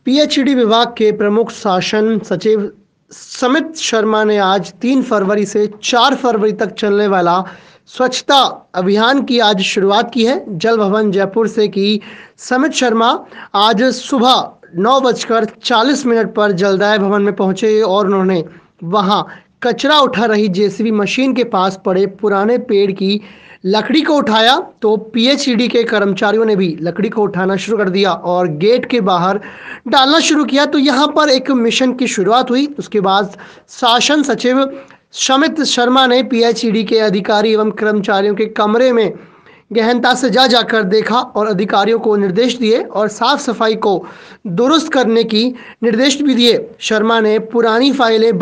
PHED विभाग के प्रमुख शासन सचिव समित शर्मा ने आज 3 फरवरी से 4 फरवरी तक चलने वाला स्वच्छता अभियान की आज शुरुआत की है। जल भवन जयपुर से की समित शर्मा आज सुबह 9:40 पर जलदाय भवन में पहुंचे और उन्होंने वहां कचरा उठा रही जेसीबी मशीन के पास पड़े पुराने पेड़ की लकड़ी को उठाया तो पीएचईडी के कर्मचारियों ने भी लकड़ी को उठाना शुरू कर दिया और गेट के बाहर डालना शुरू किया। तो यहाँ पर एक मिशन की शुरुआत हुई। उसके बाद शासन सचिव समित शर्मा ने पीएचईडी के अधिकारी एवं कर्मचारियों के कमरे में गहनता से जाकर देखा और अधिकारियों को निर्देश दिए और साफ सफाई को दुरुस्त करने की निर्देश भी दिए। शर्मा ने पुरानी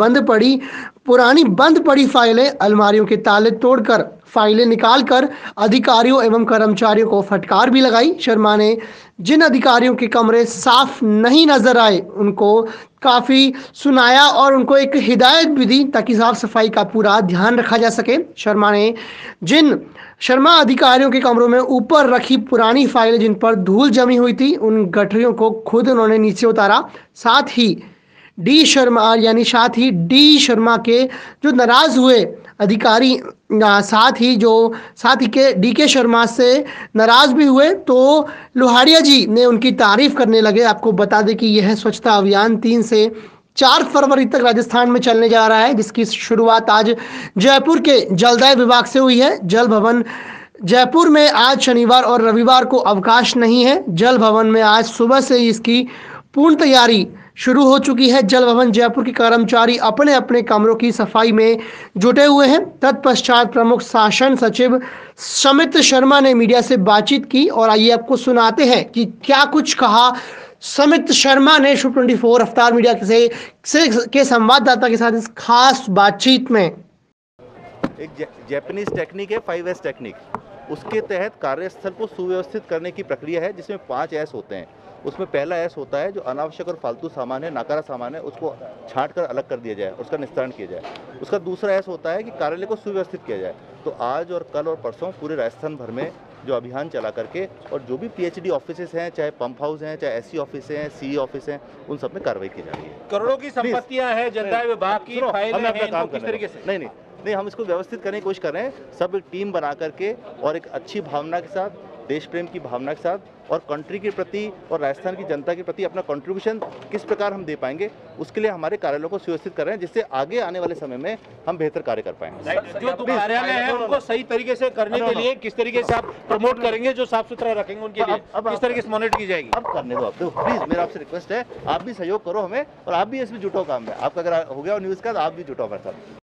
बंद पड़ी फाइलें, अलमारियों के ताले तोड़कर फाइलें निकालकर अधिकारियों एवं कर्मचारियों को फटकार भी लगाई। शर्मा ने जिन अधिकारियों के कमरे साफ नहीं नजर आए उनको काफी सुनाया और उनको एक हिदायत भी दी ताकि साफ सफाई का पूरा ध्यान रखा जा सके। शर्मा अधिकारियों के कमरों में ऊपर रखी पुरानी फाइलें जिन पर धूल जमी हुई थी उन गठरियों को खुद उन्होंने नीचे उतारा। साथ ही डी शर्मा के जो नाराज हुए अधिकारी साथ ही के डी शर्मा से नाराज भी हुए तो लोहारिया जी ने उनकी तारीफ करने लगे। आपको बता दें कि यह स्वच्छता अभियान 3 से 4 फरवरी तक राजस्थान में चलने जा रहा है, जिसकी शुरुआत आज जयपुर के जलदाय विभाग से हुई है। जल भवन जयपुर में आज शनिवार और रविवार को अवकाश नहीं है। जल भवन में आज सुबह से इसकी पूर्ण तैयारी शुरू हो चुकी है। जल भवन जयपुर के कर्मचारी अपने अपने कमरों की सफाई में जुटे हुए हैं। तत्पश्चात प्रमुख शासन सचिव समित शर्मा ने मीडिया से बातचीत की और आइए आपको सुनाते हैं कि क्या कुछ कहा समित शर्मा ने शुभ 24 अवतार मीडिया के संवाददाता के साथ इस खास बातचीत में। एक जैपनीज टेक्निक है 5S टेक्निक, उसके तहत कार्यस्थल को सुव्यवस्थित करने की प्रक्रिया है जिसमें 5 S होते हैं। उसमें पहला S होता है जो अनावश्यक और फालतू सामान है, नाकारा सामान है, उसको छांट कर अलग कर दिया जाए, उसका निस्तारण किया जाए। उसका दूसरा S होता है कि कार्यालय को सुव्यवस्थित किया जाए। तो आज और कल और परसों पूरे राजस्थान भर में जो अभियान चला करके और जो भी पीएचडी ऑफिसेस हैं, चाहे पंप हाउस हैं, चाहे एससी ऑफिस हैं, सीई ऑफिस हैं, उन सब में कार्रवाई की जा रही है। करोड़ों की संपत्तियां हैं, जलदाय विभाग की फाइलें हैं, इनको किस तरीके से? नहीं, हम इसको व्यवस्थित करने की कोशिश कर रहे हैं, सब एक टीम बना करके और एक अच्छी भावना के साथ, देश प्रेम की भावना के साथ और कंट्री के प्रति और राजस्थान की जनता के प्रति अपना कंट्रीब्यूशन किस प्रकार हम दे पाएंगे, उसके लिए हमारे कार्यालयों को सुव्यवस्थित कर रहे हैं, जिससे आगे आने वाले समय में हम बेहतर कार्य कर पाएंगे। जो कार्यालय है उनको सही तरीके से करने के लिए किस तरीके से आप प्रमोट करेंगे, जो साफ सुथरा रखेंगे उनके लिए किस तरीके से मॉनिटर की जाएगी? अब करने दो, आप प्लीज, मेरा आपसे रिक्वेस्ट है, आप भी सहयोग करो हमें और आप भी इसमें जुटो काम में। आपका अगर हो गया न्यूज़ का तो आप भी जुटो हमारे साथ।